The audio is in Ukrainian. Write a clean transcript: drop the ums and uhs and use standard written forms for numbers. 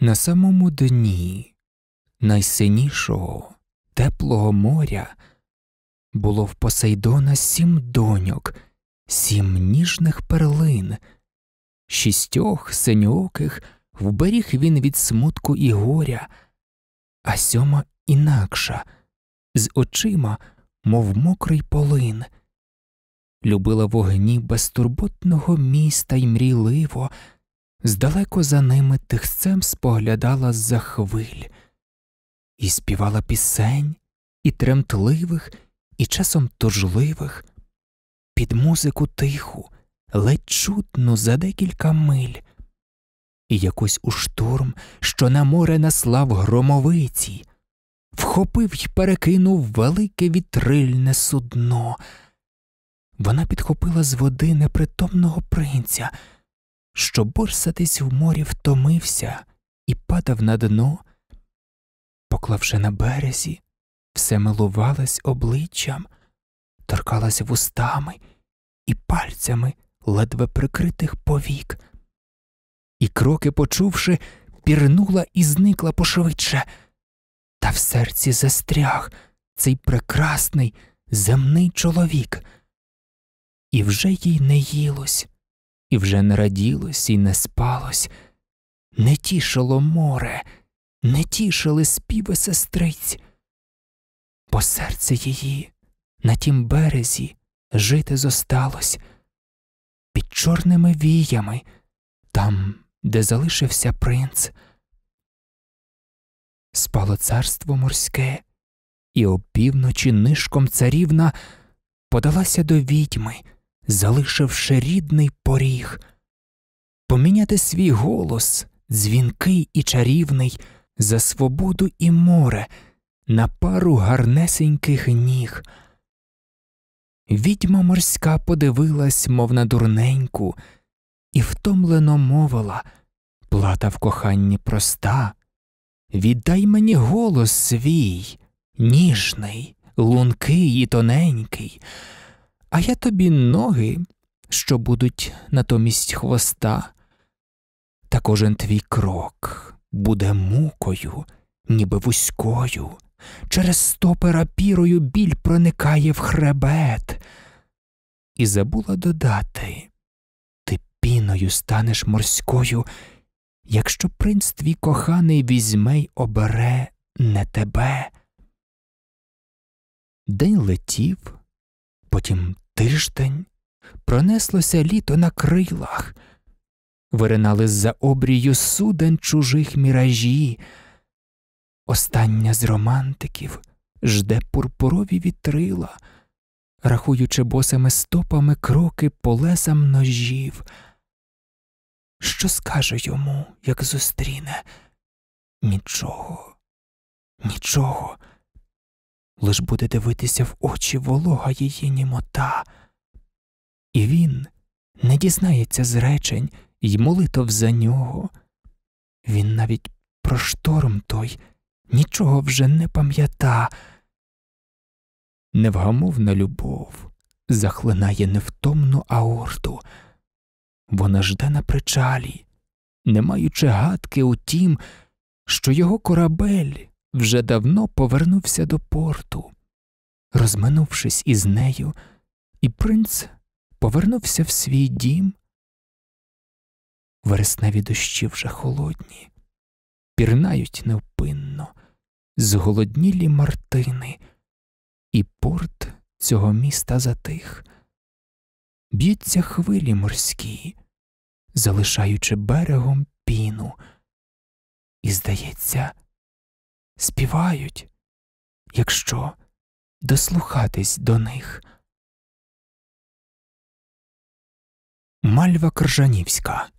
На самому дні найсинішого, теплого моря було в Посейдона 7 доньок, 7 ніжних перлин. 6 синьооких вберіг він від смутку і горя, а 7-ма інакша, з очима, мов мокрий полин. Любила вогні безтурботного міста й мрійливо, здалеко за ними тихцем споглядала з-за хвиль. І співала пісень, і тремтливих, і часом тужливих, під музику тиху, ледь чутну за декілька миль. І якось у шторм, що на море наслав громовиці, вхопив й перекинув велике вітрильне судно. Вона підхопила з води непритомного принця, що борсатись в морі втомився і падав на дно. Поклавши на березі, все милувалась обличчям, торкалась вустами і пальцями ледве прикритих повік. І кроки почувши, пірнула і зникла пошвидше. Та в серці застряг цей прекрасний земний чоловік. І вже їй не їлось, і вже не раділось, і не спалось. Не тішило море, не тішили співи сестриць. Бо серце її на тім березі жити зосталось, під чорними віями, там, де залишився принц. Спало царство морське, і опівночі нишком царівна подалася до відьми, залишивши рідний поріг. Поміняти свій голос, дзвінкий і чарівний, за свободу і море, на пару гарнесеньких ніг. Відьма морська подивилась, мов на дурненьку, і втомлено мовила, плата в коханні проста. Віддай мені голос свій, ніжний, лункий і тоненький, а я тобі ноги, що будуть натомість хвоста. Та кожен твій крок буде мукою, ніби вузькою, через стопи рапірою біль проникає в хребет. І забула додати, ти піною станеш морською, якщо принц твій коханий візьме й обере не тебе. День летів, потім тиждень, пронеслося літо на крилах. Виринали з-за обрію суден чужих міражі. Остання з романтиків жде пурпурові вітрила, рахуючи босими стопами кроки по лезам ножів. Що скаже йому, як зустріне? Нічого, нічого. Лиш буде дивитися в очі волога її німота. І він не дізнається зречень й молитов за нього. Він навіть про шторм той нічого вже не пам'ята. Невгамовна любов захлинає невтомну аорту. Вона жде на причалі, не маючи гадки у тім, що його корабель вже давно повернувся до порту. Розминувшись із нею, і принц повернувся в свій дім. Вересневі дощі вже холодні, пірнають невпинно зголоднілі мартини, і порт цього міста затих. Б'ються хвилі морські, залишаючи берегом піну. І, здається, співають, якщо дослухатись до них. Мальва Кржанівська.